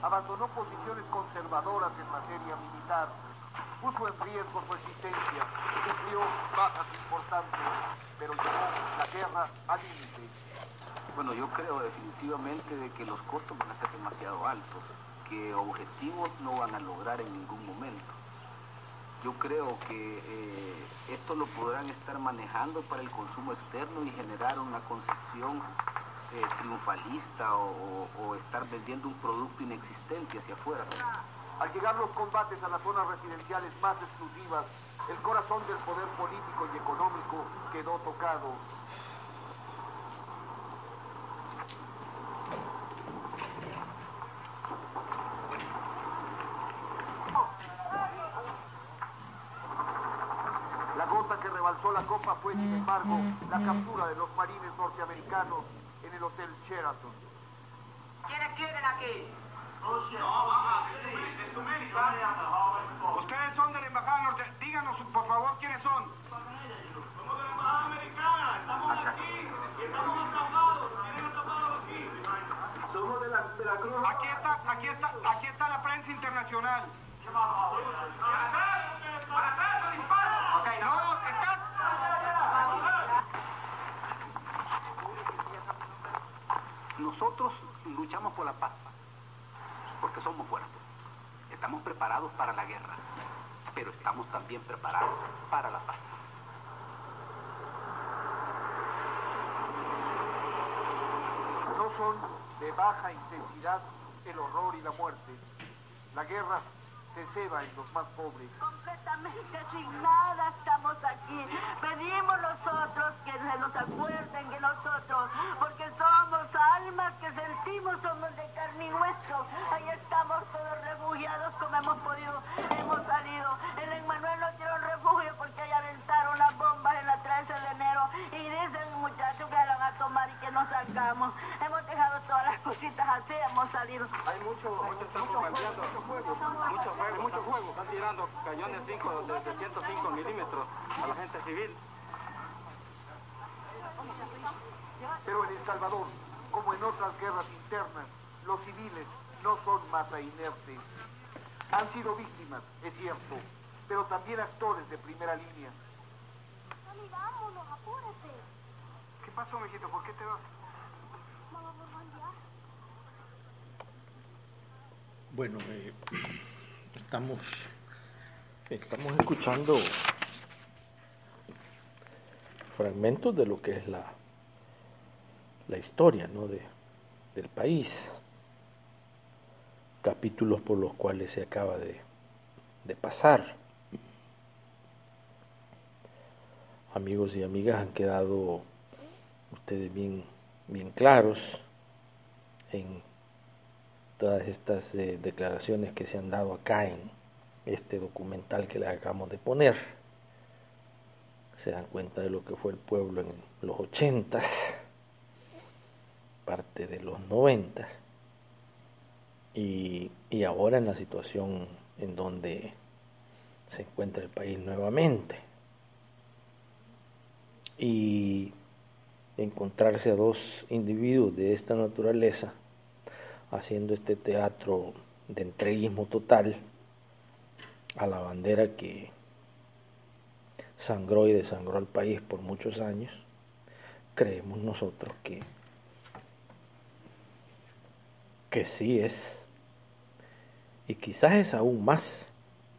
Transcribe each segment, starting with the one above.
abandonó posiciones conservadoras en materia militar, puso en riesgo su existencia, sufrió bajas importantes, pero llevó la guerra al límite. Bueno, yo creo definitivamente de que los costos van a ser demasiado altos, que objetivos no van a lograr en ningún momento. Yo creo que esto lo podrán estar manejando para el consumo externo y generar una concepción triunfalista o estar vendiendo un producto inexistente hacia afuera. Al llegar los combates a las zonas residenciales más exclusivas, el corazón del poder político y económico quedó tocado. La gota que rebalsó la copa fue, sin embargo, la captura de los marines norteamericanos en el Hotel Sheraton. ¿Quiénes quieren aquí? Ustedes son de la embajada norte. Díganos, por favor, quiénes son. Somos de la embajada americana. Estamos aquí. Estamos atrapados. Tienen atrapados aquí. Somos de la Cruz. Aquí está la prensa internacional. Ok, no, está. Nosotros luchamos por la paz, porque somos fuertes. Estamos preparados para la guerra, pero estamos también preparados para la paz. No son de baja intensidad el horror y la muerte. La guerra se ceba en los más pobres. Completamente sin nada estamos aquí. Pedimos nosotros que se nos acuerden de nosotros, porque somos almas que sentimos, somos de carne y hueso. Ahí estamos todos refugiados como hemos podido, hemos salido. En Emmanuel nos dieron refugio porque ahí aventaron las bombas en la 13 de enero y dicen muchachos que la van a tomar y que nos sacamos. Hemos dejado todas las cositas así, hemos salido. Hay mucho fuego. Están tirando cañones 5 de 105 milímetros a la gente civil. Pero en El Salvador, como en otras guerras internas, los civiles no son masa inerte. Han sido víctimas, es cierto, pero también actores de primera línea. Mami, vámonos, apúrate. ¿Qué pasó, mijito? ¿Por qué te vas? Mamá, por manjar. Bueno, estamos escuchando fragmentos de lo que es la historia, ¿no? del país, capítulos por los cuales se acaba de pasar. Amigos y amigas, han quedado ustedes bien claros en todas estas declaraciones que se han dado acá en este documental que les acabamos de poner. Se dan cuenta de lo que fue el pueblo en los 80s, parte de los 90s, y ahora en la situación en donde se encuentra el país nuevamente. Y encontrarse a dos individuos de esta naturaleza haciendo este teatro de entreguismo total a la bandera que sangró y desangró al país por muchos años, creemos nosotros que sí es, y quizás es aún más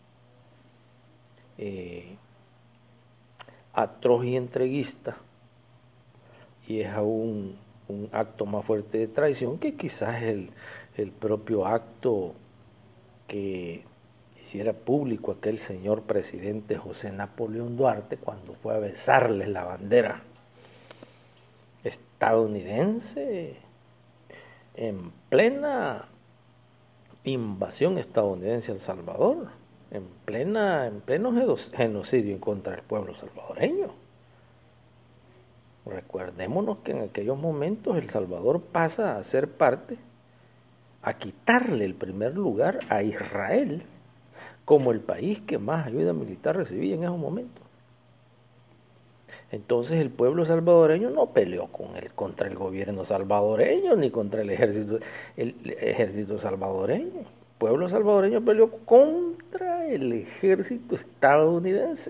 atroz y entreguista, y es aún un acto más fuerte de traición que quizás el propio acto que hiciera público aquel señor presidente José Napoleón Duarte cuando fue a besarle la bandera estadounidense en plena invasión estadounidense a El Salvador, en pleno genocidio en contra del pueblo salvadoreño. Recordémonos que en aquellos momentos El Salvador pasa a ser parte, a quitarle el primer lugar a Israel como el país que más ayuda militar recibía en esos momentos. Entonces el pueblo salvadoreño no peleó contra el gobierno salvadoreño ni contra el ejército salvadoreño. El pueblo salvadoreño peleó contra el ejército estadounidense.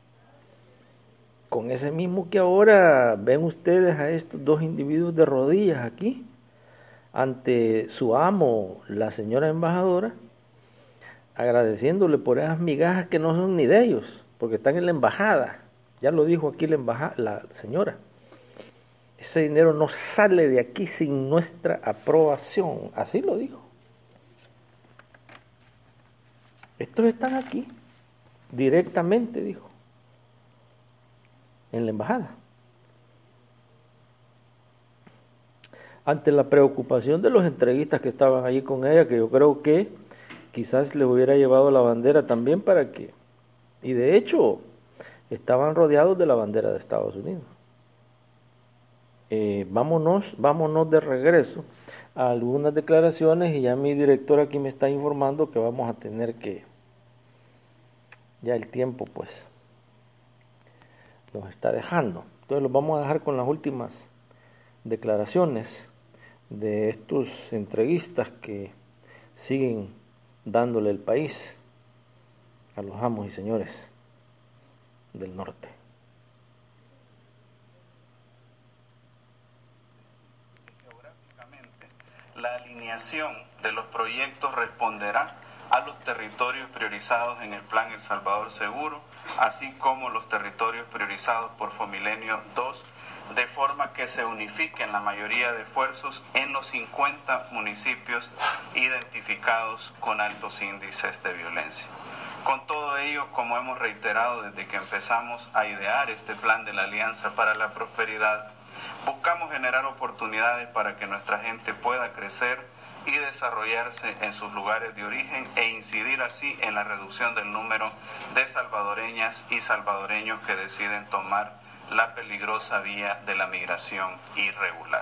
Con ese mismo que ahora ven ustedes a estos dos individuos de rodillas aquí, ante su amo, la señora embajadora, agradeciéndole por esas migajas que no son ni de ellos, porque están en la embajada. Ya lo dijo aquí la señora. Ese dinero no sale de aquí sin nuestra aprobación. Así lo dijo. Estos están aquí, directamente, dijo, en la embajada. Ante la preocupación de los entreguistas que estaban allí con ella, que yo creo que quizás les hubiera llevado la bandera también para que... Y de hecho, estaban rodeados de la bandera de Estados Unidos. Vámonos de regreso a algunas declaraciones y ya mi director aquí me está informando que vamos a tener que... Ya el tiempo pues nos está dejando. Entonces los vamos a dejar con las últimas declaraciones de estos entreguistas que siguen dándole el país a los amos y señores del norte. Geográficamente, la alineación de los proyectos responderá a los territorios priorizados en el Plan El Salvador Seguro, así como los territorios priorizados por Fomilenio 2, de forma que se unifiquen la mayoría de esfuerzos en los 50 municipios identificados con altos índices de violencia. Con todo ello, como hemos reiterado desde que empezamos a idear este plan de la Alianza para la Prosperidad, buscamos generar oportunidades para que nuestra gente pueda crecer y desarrollarse en sus lugares de origen e incidir así en la reducción del número de salvadoreñas y salvadoreños que deciden tomar la peligrosa vía de la migración irregular.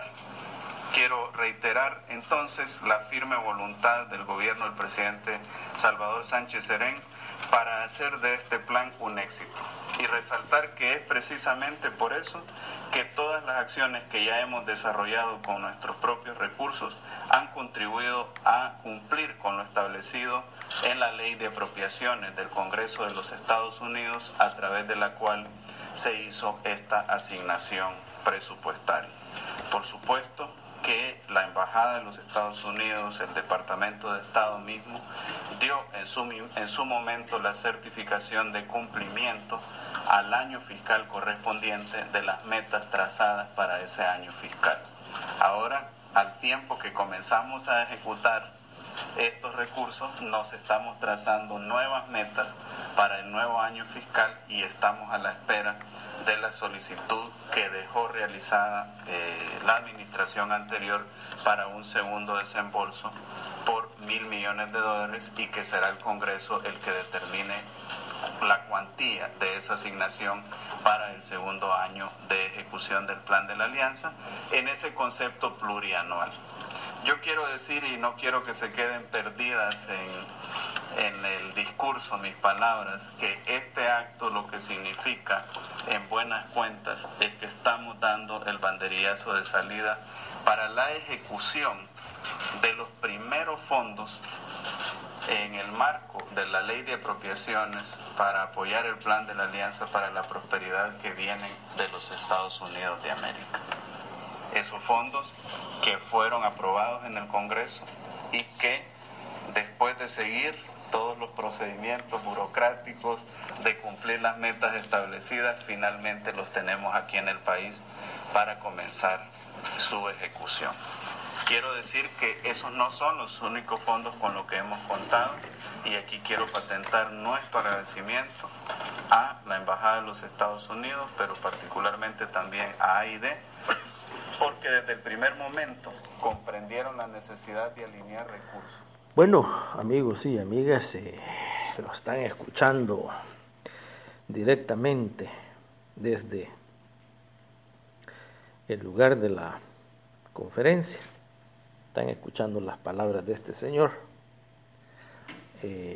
Quiero reiterar entonces la firme voluntad del gobierno del presidente Salvador Sánchez Serén para hacer de este plan un éxito y resaltar que es precisamente por eso que todas las acciones que ya hemos desarrollado con nuestros propios recursos han contribuido a cumplir con lo establecido en la Ley de Apropiaciones del Congreso de los Estados Unidos, a través de la cual se hizo esta asignación presupuestaria. Por supuesto que la Embajada de los Estados Unidos, el Departamento de Estado mismo, dio en su momento la certificación de cumplimiento al año fiscal correspondiente de las metas trazadas para ese año fiscal. Ahora, al tiempo que comenzamos a ejecutar estos recursos, nos estamos trazando nuevas metas para el nuevo año fiscal y estamos a la espera de la solicitud que dejó realizada la administración anterior para un segundo desembolso por $1.000 millones y que será el Congreso el que determine la cuantía de esa asignación para el segundo año de ejecución del Plan de la Alianza en ese concepto plurianual. Yo quiero decir, y no quiero que se queden perdidas en el discurso mis palabras, que este acto lo que significa en buenas cuentas es que estamos dando el banderillazo de salida para la ejecución de los primeros fondos en el marco de la Ley de Apropiaciones para apoyar el Plan de la Alianza para la Prosperidad que vienen de los Estados Unidos de América. Esos fondos que fueron aprobados en el Congreso y que después de seguir todos los procedimientos burocráticos de cumplir las metas establecidas, finalmente los tenemos aquí en el país para comenzar su ejecución. Quiero decir que esos no son los únicos fondos con los que hemos contado y aquí quiero patentar nuestro agradecimiento a la Embajada de los Estados Unidos, pero particularmente también a AID, porque desde el primer momento comprendieron la necesidad de alinear recursos. Bueno, amigos y amigas, lo están escuchando directamente desde el lugar de la conferencia. Están escuchando las palabras de este señor,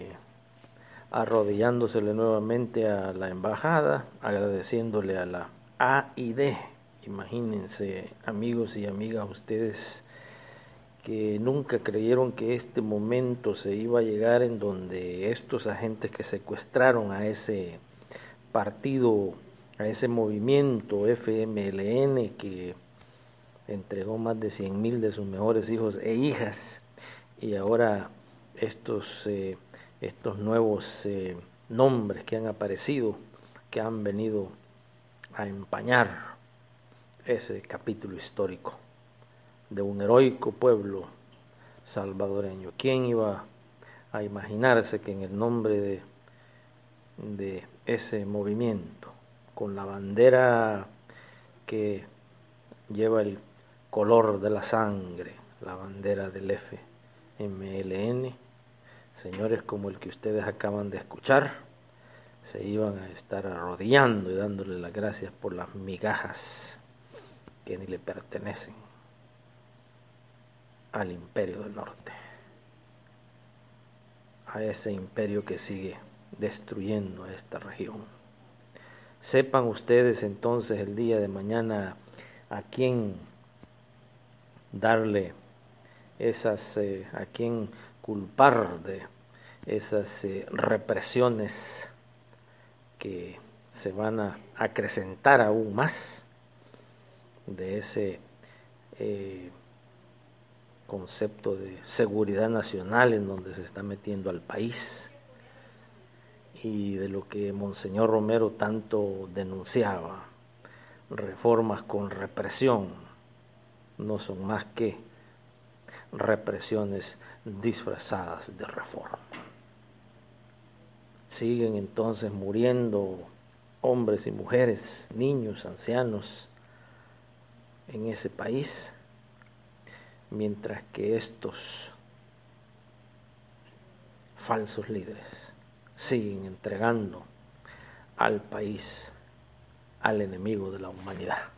arrodillándosele nuevamente a la embajada, agradeciéndole a la A y D. Imagínense, amigos y amigas, ustedes que nunca creyeron que este momento se iba a llegar en donde estos agentes que secuestraron a ese partido, a ese movimiento FMLN que entregó más de 100,000 de sus mejores hijos e hijas, y ahora estos nuevos nombres que han aparecido, que han venido a empañar ese capítulo histórico de un heroico pueblo salvadoreño. ¿Quién iba a imaginarse que en el nombre de ese movimiento, con la bandera que lleva el color de la sangre, la bandera del FMLN, señores como el que ustedes acaban de escuchar, se iban a estar arrodillando y dándole las gracias por las migajas que ni le pertenecen al Imperio del Norte, a ese imperio que sigue destruyendo a esta región? Sepan ustedes entonces el día de mañana a quién darle esas, a quién culpar de esas represiones que se van a acrecentar aún más, de ese concepto de seguridad nacional en donde se está metiendo al país, y de lo que Monseñor Romero tanto denunciaba: reformas con represión no son más que represiones disfrazadas de reforma. Siguen entonces muriendo hombres y mujeres, niños, ancianos en ese país, mientras que estos falsos líderes siguen entregando al país al enemigo de la humanidad.